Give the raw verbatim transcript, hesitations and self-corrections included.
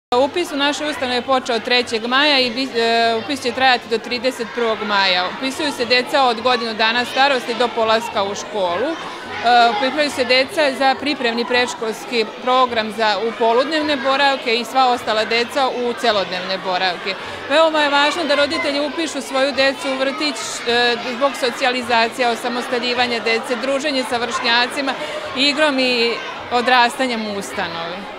Upis u naše ustanove je počeo trećeg maja i upis će trajati do trideset prvog maja. Upisuju se deca od godinu dana starosti do polaska u školu. Pripremaju se deca za pripremni predškolski program u poludnevne boravke i sva ostala deca u celodnevne boravke. Veoma je važno da roditelji upišu svoju decu u vrtić zbog socijalizacije, osamostaljivanja dece, druženje sa vršnjacima, igrom i odrastanjem u ustanovi.